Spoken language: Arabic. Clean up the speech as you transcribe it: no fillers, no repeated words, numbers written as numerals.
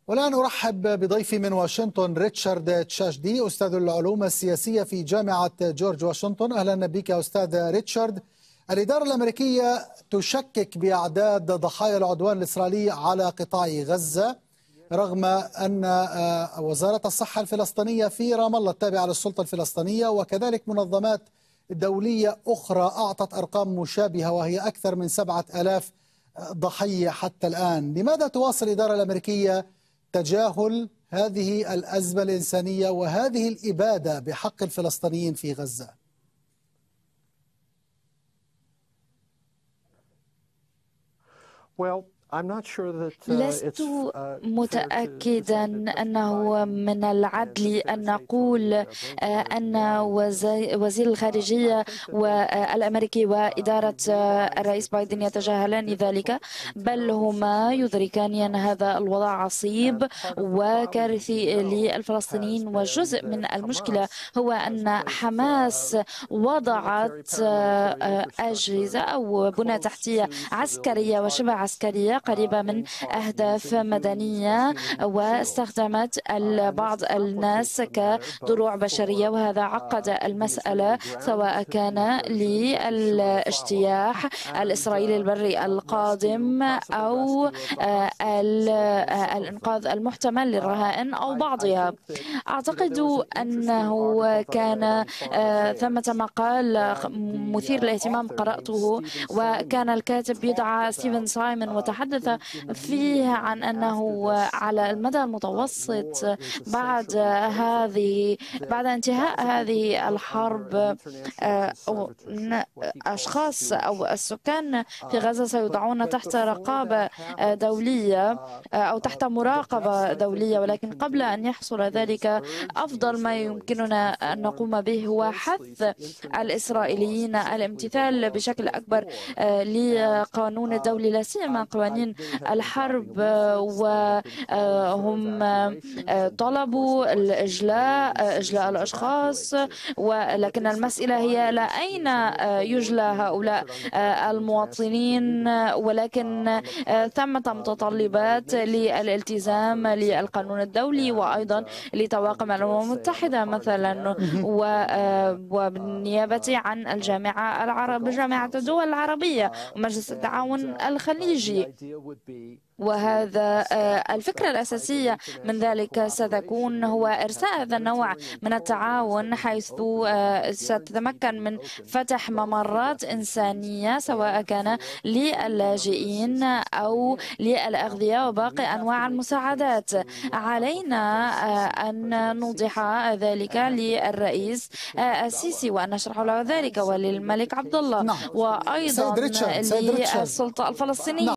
والآن أرحب بضيفي من واشنطن ريتشارد تشاشدي، أستاذ العلوم السياسية في جامعة جورج واشنطن. أهلا بك أستاذ ريتشارد. الإدارة الأمريكية تشكك بأعداد ضحايا العدوان الإسرائيلي على قطاع غزة، رغم أن وزارة الصحة الفلسطينية في رام الله التابعة للسلطة الفلسطينية وكذلك منظمات دولية أخرى أعطت أرقام مشابهة وهي أكثر من 7000 ضحية حتى الآن. لماذا تواصل الإدارة الأمريكية تجاهل هذه الأزمة الإنسانية وهذه الإبادة بحق الفلسطينيين في غزة؟ لست متأكدا أنه من العدل أن نقول أن وزير الخارجية الأمريكي وإدارة الرئيس بايدن يتجاهلان ذلك، بل هما يدركان أن هذا الوضع عصيب وكارثي للفلسطينيين. وجزء من المشكلة هو أن حماس وضعت أجهزة أو بنى تحتية عسكرية وشبه عسكرية قريبة من أهداف مدنية، واستخدمت بعض الناس كدروع بشرية، وهذا عقد المسألة سواء كان للاجتياح الإسرائيلي البري القادم أو الإنقاذ المحتمل للرهائن أو بعضها. أعتقد أنه كان ثمة مقال مثير للاهتمام قرأته، وكان الكاتب يدعى ستيفن سايمون، وتحدث فيه عن أنه على المدى المتوسط بعد انتهاء هذه الحرب أشخاص أو السكان في غزة سيوضعون تحت رقابة دولية أو تحت مراقبة دولية. ولكن قبل أن يحصل ذلك أفضل ما يمكننا أن نقوم به هو حث الإسرائيليين الامتثال بشكل أكبر لقانون الدولي، لا سيما قوانين الحرب، وهم طلبوا إجلاء الأشخاص. ولكن المسألة هي لا أين يجلى هؤلاء المواطنين، ولكن ثمة متطلبات للالتزام للقانون الدولي وأيضا لطواقم الأمم المتحدة مثلا، وبالنيابة عن جامعة الدول العربية ومجلس التعاون الخليجي. وهذا الفكرة الأساسية من ذلك ستكون هو إرساء هذا النوع من التعاون، حيث ستتمكن من فتح ممرات إنسانية سواء كان للاجئين أو للأغذياء وباقي أنواع المساعدات. علينا أن نوضح ذلك للرئيس السيسي وأن نشرح له ذلك وللملك عبد الله وأيضا للسلطة الفلسطينية.